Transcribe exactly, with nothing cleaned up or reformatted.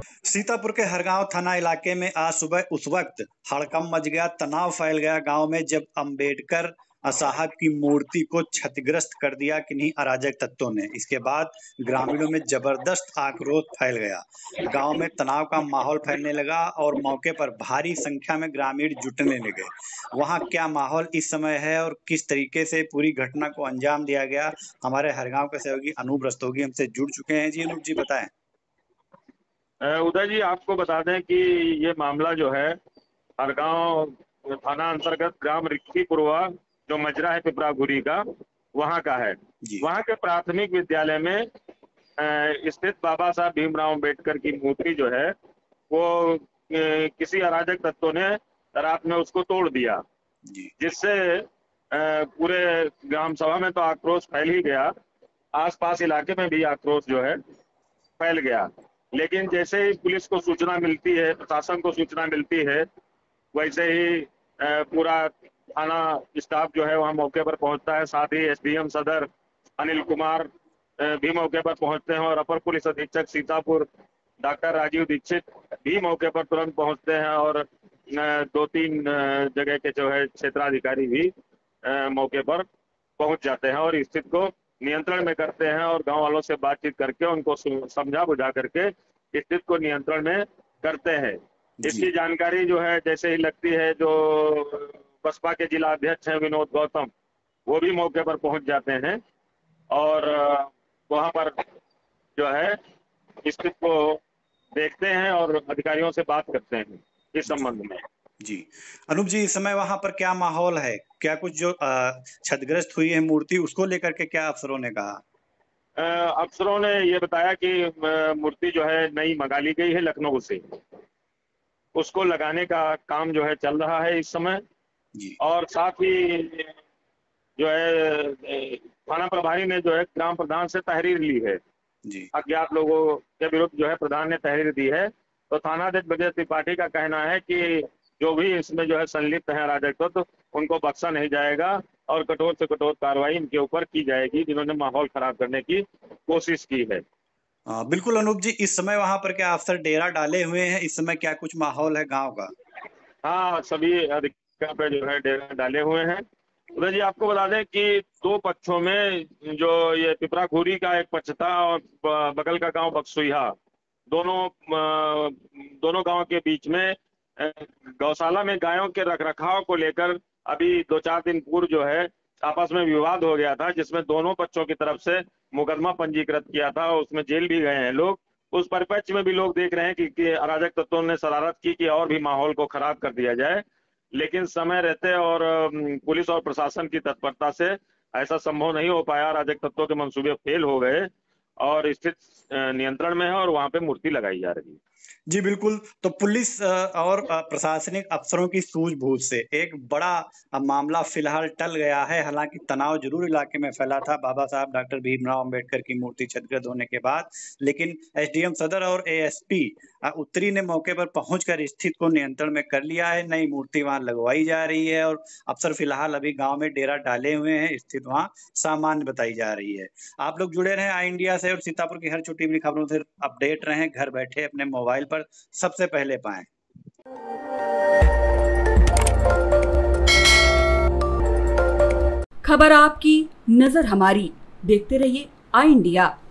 सीतापुर के हरगांव थाना इलाके में आज सुबह उस वक्त हड़कंप मच गया, तनाव फैल गया गांव में जब अंबेडकर साहब की मूर्ति को क्षतिग्रस्त कर दिया किन्हीं अराजक तत्वों ने। इसके बाद ग्रामीणों में जबरदस्त आक्रोश फैल गया। गांव में तनाव का माहौल फैलने लगा और मौके पर भारी संख्या में ग्रामीण जुटने लगे। वहां क्या माहौल इस समय है और किस तरीके से पूरी घटना को अंजाम दिया गया, हमारे हरगांव के सहयोगी अनूप रस्तोगी हमसे जुड़ चुके हैं। जी अनूप जी, बताएं। उदय जी, आपको बता दें कि ये मामला जो है हरगांव थाना अंतर्गत ग्राम रिक्कीपुरवा जो मजरा है पिपरागुरी का, वहाँ का है। वहाँ के प्राथमिक विद्यालय में स्थित बाबा साहब भीमराव अम्बेडकर की मूर्ति जो है वो किसी अराजक तत्वों ने रात में उसको तोड़ दिया, जिससे पूरे ग्राम सभा में तो आक्रोश फैल ही गया, आसपास इलाके में भी आक्रोश जो है फैल गया। लेकिन जैसे ही पुलिस को सूचना मिलती है, प्रशासन को सूचना मिलती है, वैसे ही पूरा थाना स्टाफ जो है वहाँ मौके पर पहुंचता है। साथ ही एसडीएम सदर अनिल कुमार भी मौके पर पहुंचते हैं और अपर पुलिस अधीक्षक सीतापुर डॉक्टर राजीव दीक्षित भी मौके पर तुरंत पहुंचते हैं और दो तीन जगह के जो है क्षेत्राधिकारी भी मौके पर पहुंच जाते हैं और स्थिति को नियंत्रण में करते हैं और गांव वालों से बातचीत करके उनको समझा बुझा करके स्थिति को नियंत्रण में करते हैं। इसकी जानकारी जो है जैसे ही लगती है, जो बसपा के जिला अध्यक्ष हैं विनोद गौतम, वो भी मौके पर पहुंच जाते हैं और वहां पर जो है स्थिति को देखते हैं और अधिकारियों से बात करते हैं इस संबंध में। जी अनूप जी, इस समय वहां पर क्या माहौल है? क्या कुछ जो क्षतिग्रस्त हुई है मूर्ति, उसको लेकर के क्या अफसरों ने कहा? अफसरों ने ये बताया कि मूर्ति जो है नई मंगा ली गई है लखनऊ से, उसको लगाने का काम जो है चल रहा है इस समय जी। और साथ ही जो है थाना प्रभारी ने जो है ग्राम प्रधान से तहरीर ली है जी। अज्ञात लोगों के विरुद्ध जो है प्रधान ने तहरीर दी है, तो थानाध्यक्ष ब्रजेश त्रिपाठी का कहना है कि जो भी इसमें जो है संलिप्त है अराजक तत्व, तो उनको बख्शा नहीं जाएगा और कठोर से कठोर कार्रवाई इनके ऊपर की जाएगी जिन्होंने माहौल खराब करने की कोशिश की है। आ, बिल्कुल अनूप जी, इस समय वहां पर क्या अफसर डेरा डाले हुए हैं? इस समय क्या कुछ माहौल है गांव का? हाँ, सभी अधिकारी पे जो है डेरा डाले हुए हैं। उदय जी, आपको बता दें कि दो पक्षों में, जो ये पिपराखुरी का एक पक्ष था और बगल का गांव बक्सुइहा, दोनों दोनों गांव के बीच में गौशाला में गायों के रखरखाव को लेकर अभी दो चार दिन पूर्व जो है आपस में विवाद हो गया था, जिसमें दोनों पक्षों की तरफ से मुकदमा पंजीकृत किया था और उसमें जेल भी गए हैं लोग। उस परिप्रेक्ष्य में भी लोग देख रहे हैं कि, कि अराजक तत्वों ने शरारत की कि और भी माहौल को खराब कर दिया जाए, लेकिन समय रहते और पुलिस और प्रशासन की तत्परता से ऐसा संभव नहीं हो पाया। अराजक तत्वों के मंसूबे फेल हो गए और स्थिति नियंत्रण में है और वहां पे मूर्ति लगाई जा रही है। जी बिल्कुल, तो पुलिस और प्रशासनिक अफसरों की सूझबूझ से एक बड़ा मामला फिलहाल टल गया है। हालांकि तनाव जरूर इलाके में फैला था बाबा साहब डॉक्टर भीमराव अंबेडकर की मूर्ति क्षतिग्रस्त होने के बाद, लेकिन एसडीएम सदर और एएसपी उत्तरी ने मौके पर पहुंचकर स्थिति को नियंत्रण में कर लिया है। नई मूर्ति वहां लगवाई जा रही है और अफसर फिलहाल अभी गाँव में डेरा डाले हुए हैं। स्थिति वहाँ सामान्य बताई जा रही है। आप लोग जुड़े रहे आई इंडिया से और सीतापुर की हर छोटी बड़ी खबरों से अपडेट रहें, घर बैठे अपने मोबाइल पर सबसे पहले पाएं। खबर आपकी, नजर हमारी। देखते रहिए आई इंडिया।